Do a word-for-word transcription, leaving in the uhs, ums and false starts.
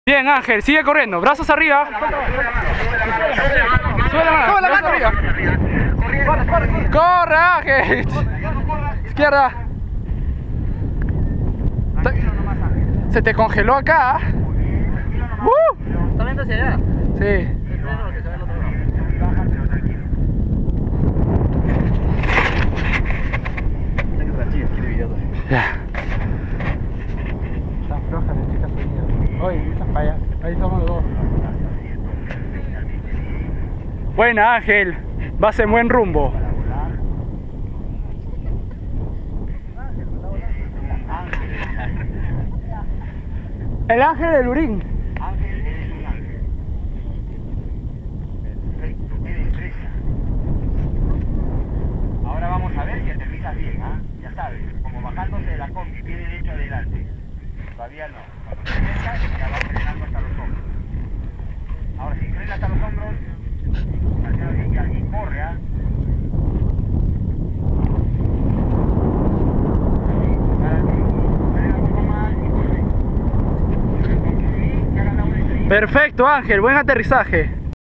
Bien, Ángel, sigue corriendo, brazos arriba. Sube la mano, brazos arriba. Corre, Ángel. Izquierda. Se te congeló acá. Uh. ¿Está viendo hacia allá? Sí. Ya. Están flojas de chicas sonidas. Oye, esas para allá. Ahí somos dos. Buena, Ángel. Vas en buen rumbo. El ángel del Lurín. Ángel, eres un ángel. Perfecto, qué destreza. Ahora vamos a ver si aterrizas bien, ¿ah? ¿eh? Ya sabes, como bajándose de la combi, pie derecho adelante. Todavía no. Cuando te acercas, ya vas frenando hasta los hombros. Ahora, si frena hasta los hombros, y, y corre, ¿ah? ¿eh? Perfecto, Ángel, buen aterrizaje.